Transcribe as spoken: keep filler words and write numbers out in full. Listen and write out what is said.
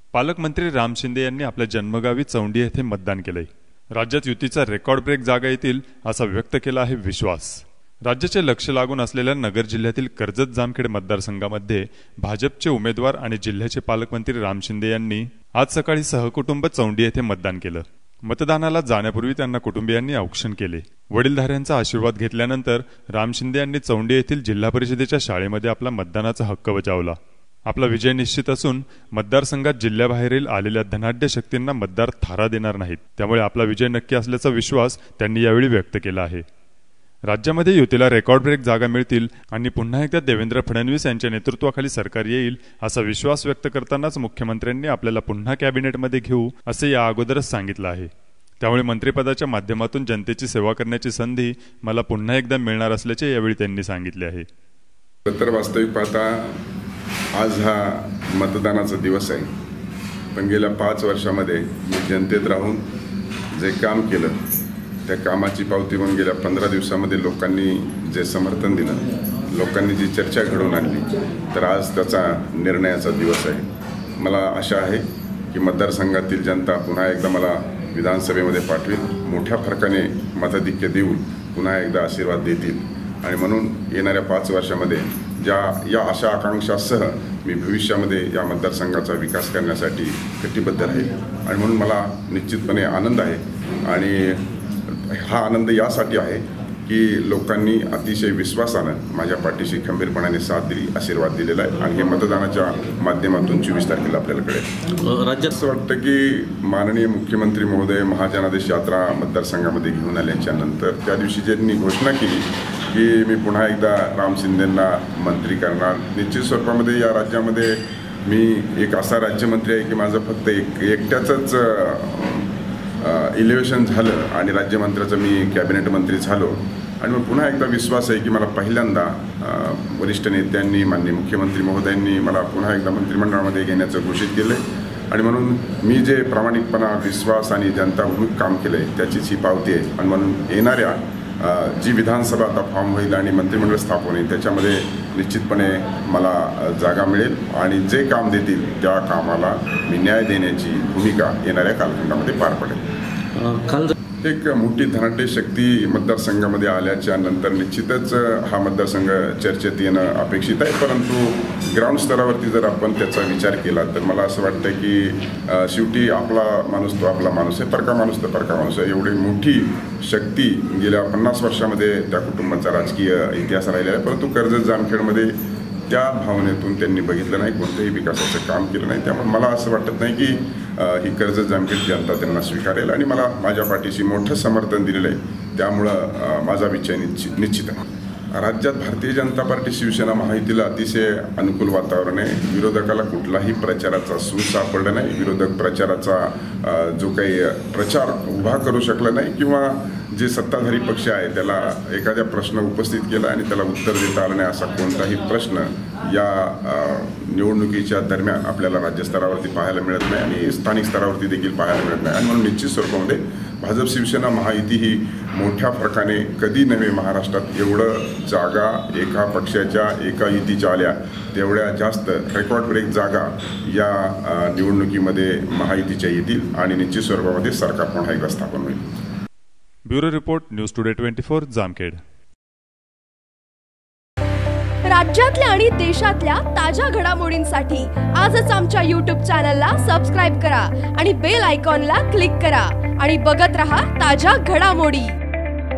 पालकमंत्री राम शिंदे यांनी आपल्या जन्मगावी चौंडी येथे मतदान केले। राज्यात युतीचा रेकॉर्ड ब्रेक जागा येतील असा व्यक्त केला आहे विश्वास। राज्याचे लक्ष लागून असलेल्या नगर जिल्ह्यातील कर्जत जामखेड मतदारसंघामध्ये भाजपचे उमेदवार आणि जिल्ह्याचे पालकमंत्री राम शिंदे यांनी आज सकाळी सहकुटुंब चौंडी येथे मतदान केलं। मतदानाला जाण्यापूर्वी त्यांना कुटुंबियांनी औक्षण केले। वडीलधाऱ्यांचा आशीर्वाद घेतल्यानंतर राम शिंदे यांनी चौंडी येथील जिल्हा परिषदेच्या शाळेमध्ये आपला मतदानाचा हक्क बजावला। आपला विजय निश्चित असून मतदारसंघात जिल्ह्याबाहेरील आलेल्या धनाढ्य शक्तींना मतदार थारा देणार नाहीत, त्यामुळे आपला विजय नक्की असल्याचा विश्वास त्यांनी यावेळी व्यक्त केला आहे। राज्यामध्ये युतीला रेकॉर्ड ब्रेक जागा मिळतील आणि पुन्हा एकदा देवेंद्र फडणवीस यांच्या नेतृत्वाखाली सरकार येईल असा विश्वास व्यक्त करतानाच मुख्यमंत्र्यांनी आपल्याला पुन्हा कॅबिनेटमध्ये घेऊ असे या अगोदरच सांगितलं आहे। त्यामुळे मंत्रिपदाच्या माध्यमातून जनतेची सेवा करण्याची संधी मला पुन्हा एकदा मिळणार असल्याचे यावेळी त्यांनी सांगितले आहे। तर वास्तविक पाहता आज हा मतदानाचा दिवस आहे, पण गेल्या पाच वर्षामध्ये मी जनतेत राहून जे काम केलं त्या कामाची पावती म्हणून गेल्या पंधरा दिवसामध्ये लोकांनी जे समर्थन दिलं, लोकांनी जी चर्चा घडवून आणली, तर आज त्याचा निर्णयाचा दिवस आहे। मला आशा आहे की मतदारसंघातील जनता पुन्हा एकदा मला विधानसभेमध्ये पाठवेल, मोठ्या फरकाने मताधिक्य देऊन पुन्हा एकदा आशीर्वाद देतील आणि म्हणून येणाऱ्या पाच वर्षामध्ये ज्या या आशा आकांक्षासह मी भविष्यामध्ये या मतदारसंघाचा विकास करण्यासाठी कटिबद्ध राहील आणि म्हणून मला निश्चितपणे आनंद आहे। आणि हा आनंद यासाठी आहे की लोकांनी अतिशय विश्वासानं माझ्या पाठीशी खंबीरपणाने साथ दिली, आशीर्वाद दिलेला आहे आणि हे मतदानाच्या माध्यमातून चोवीस तारखेला आपल्याला कळेल। राज्यात असं वाटतं की माननीय मुख्यमंत्री महोदय महाजनादेश यात्रा मतदारसंघामध्ये घेऊन आल्याच्या नंतर त्या दिवशी ज्यांनी घोषणा केली की मी पुन्हा एकदा राम शिंदेंना मंत्री करणार, निश्चित स्वरूपामध्ये या राज्यामध्ये मी एक असा राज्यमंत्री आहे की माझं फक्त एक एकट्याचंच इलेव्हेशन झालं आणि राज्यमंत्र्याचं मी कॅबिनेट मंत्री झालो आणि मग पुन्हा एकदा विश्वास आहे की मला पहिल्यांदा वरिष्ठ नेत्यांनी माननीय मुख्यमंत्री महोदयांनी मला पुन्हा एकदा मंत्रिमंडळामध्ये घेण्याचं घोषित केलं आहे आणि म्हणून मी जे प्रामाणिकपणा, विश्वास आणि जनताभिमुख काम केलं आहे त्याचीच ही पावती आहे आणि म्हणून येणाऱ्या जी विधानसभा आता फॉर्म होईल आणि मंत्रिमंडळ स्थापन होईल त्याच्यामध्ये निश्चितपणे मला जागा मिळेल आणि जे काम देतील त्या कामाला मी न्याय देण्याची भूमिका येणाऱ्या कालखंडामध्ये पार पडेल। काल एक मोठी धनाढ्य शक्ती मतदारसंघामध्ये आल्याच्या नंतर निश्चितच हा मतदारसंघ चर्चेत येणं अपेक्षित आहे, परंतु ग्राउंड स्तरावरती जर आपण त्याचा विचार केला तर मला असं वाटतं की शेवटी आपला माणूस तो आपला माणूस आहे, परका माणूस तर परका माणूस आहे। एवढी मोठी शक्ती गेल्या पन्नास वर्षामध्ये त्या कुटुंबाचा राजकीय इतिहास राहिलेला आहे, परंतु कर्जत जामखेडमध्ये त्या भावनेतून त्यांनी बघितलं नाही, कोणत्याही विकासाचं काम केलं नाही। त्यामुळे मला असं वाटत नाही की ही कर्जत जामखेड जनता त्यांना स्वीकारेल आणि मला माझ्या पाठीशी मोठं समर्थन दिलेलं आहे, त्यामुळं माझा विजय निश्चित निश्चित आहे। राज्यात भारतीय जनता पार्टी शिवसेना महायुतीला अतिशय अनुकूल वातावरण आहे। विरोधकाला कुठलाही प्रचाराचा सूर सापडला नाही, विरोधक प्रचाराचा जो काही प्रचार उभा करू शकला नाही किंवा जे सत्ताधारी पक्ष आहे त्याला एखाद्या प्रश्न उपस्थित केला आणि त्याला उत्तर देता आलं नाही असा कोणताही प्रश्न या निवडणुकीच्या दरम्यान आपल्याला राज्यस्तरावरती पाहायला मिळत नाही आणि स्थानिक स्तरावरती देखील पाहायला मिळत नाही आणि म्हणून निश्चित स्वरूपामध्ये भाजप शिवसेना महायुती ही मोठ्या फरकाने कधी नव्हे महाराष्ट्रात एवढं जागा एका पक्षाच्या एका युतीच्या आल्या तेवढ्या जास्त रेकॉर्ड ब्रेक जागा या निवडणुकीमध्ये महायुतीच्या येतील आणि निश्चित स्वरूपामध्ये सरकार पुन्हा एकदा स्थापन होईल। Bureau report, news today twenty four, Jamkhed. राज्यातल्या आणि देशातल्या ताज्या घडामोडींसाठी आजच आमच्या यूट्यूब चॅनलला सबस्क्राईब करा आणि बेल आयकॉनला क्लिक करा आणि बघत रहा ताज्या घडामोडी।